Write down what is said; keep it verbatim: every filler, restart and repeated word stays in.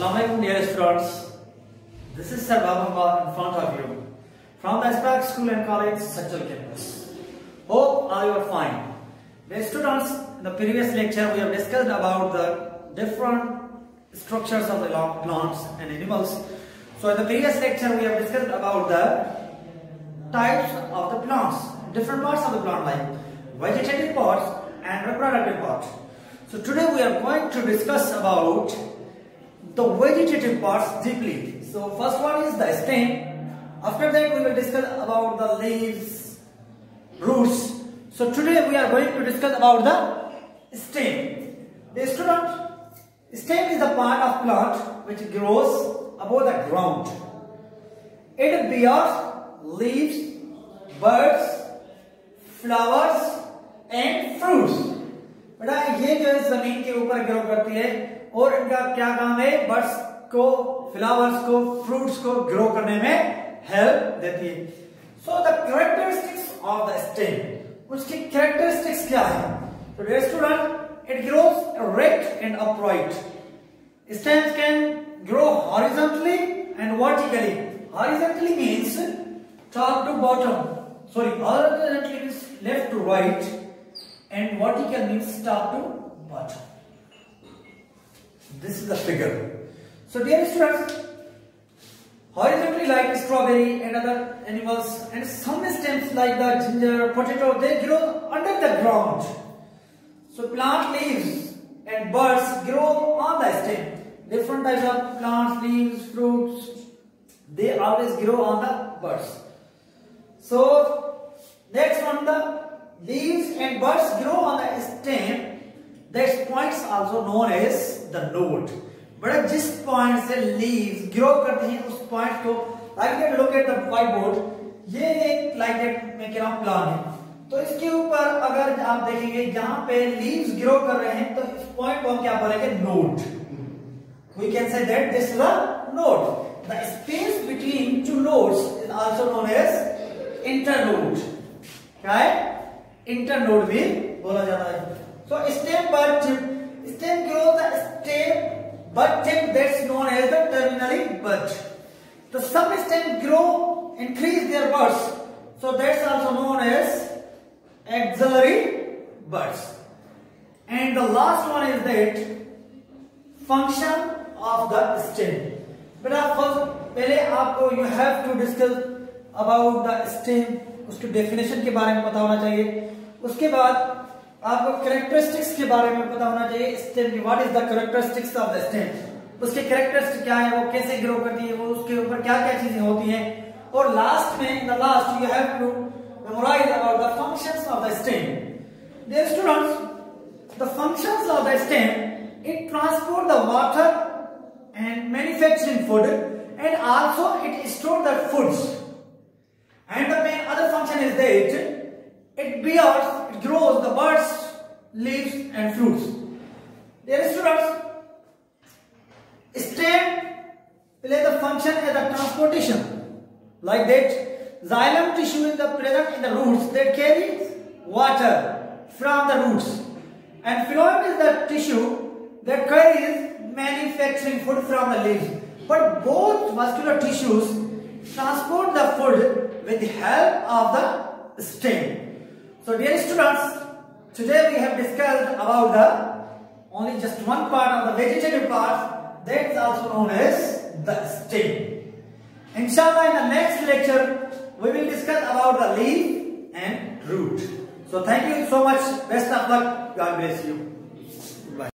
Assalamualaikum dear students. This is Sir Babamba in front of you from the Spark School and College Sajjal campus. Hope all you are fine. Dear students, in the previous lecture we have discussed about the different structures of the plants and animals. So in the previous lecture we have discussed about the types of the plants, different parts of the plant like vegetative parts and reproductive parts. So today we are going to discuss about the vegetative parts deeply. So first one is the stem. After that we will discuss about the leaves, roots. So today we are going to discuss about the stem. The student, stem is the part of plant which grows above the ground. It bears leaves, buds, flowers and fruits. बेटा ये जो है जमीन के ऊपर grow करती है और इनका क्या काम है? बर्ड्स को, फ्लावर्स को, फ्रूट्स को ग्रो करने में हेल्प देती है. So the characteristics of the stem, उसकी कैरेक्टरिस्टिक्स क्या है? तो dear student, it grows erect and upright. Stems can grow horizontally and vertically. Horizontally means top to bottom. Sorry, horizontally means left to right. And vertical means top to bottom. This is the figure. So dear students, horizontally like strawberry and other animals, and some stems like the ginger, potato, they grow under the ground. So plant leaves and buds grow on the stem. Different types of plants, leaves, fruits, they always grow on the buds. So next one, the leaves and buds grow on the stem. That points also known as the node. But जिस point से leaves grow करते हैं उस point को, like that, look at the whiteboard. ये एक like that मैं कह रहा हूँ plan है. तो इसके ऊपर अगर आप देखेंगे यहाँ पे leaves grow कर रहे हैं तो इस point को हम क्या बोलेंगे? Node. We can say that this is a node. The space between two nodes is also known as internode. क्या है? इंटरनोड भी बोला जाता है. So stem bud tip, stem grows the stem bud tip that's known as the terminally bud. So some stem grow, increase their buds, so that's also known as axillary buds. And the last one is that function of the stem. But first पहले आपको you have to discuss about the stem, उसकी definition के बारे में पता होना चाहिए. उसके बाद आपको कैरेक्टरिस्टिक्स के बारे में पता होना चाहिए स्टेम की. What is the characteristics of the stem, उसके कैरेक्टरिस्टिक्स क्या है, वो कैसे ग्रो करती है, वो उसके ऊपर क्या क्या चीजें होती हैं. और लास्ट में in the last you have to memorise about the functions of the stem. Dear students, the functions of the stem, it transport the water and manufacturing food and also it store the foods. And the main other function is that it bears, it grows the buds, leaves and fruits. Dear students, stem play the function as a transportation. Like that, xylem tissue is the present in the roots that carries water from the roots, and phloem is the tissue that carries manufacturing food from the leaves. But both muscular tissues transport the food with the help of the stem. So dear students, today we have discussed about the only just one part of the vegetative part, that's also known as the stem. Inshallah in the next lecture we will discuss about the leaf and root. So thank you so much. Best of luck. God bless you.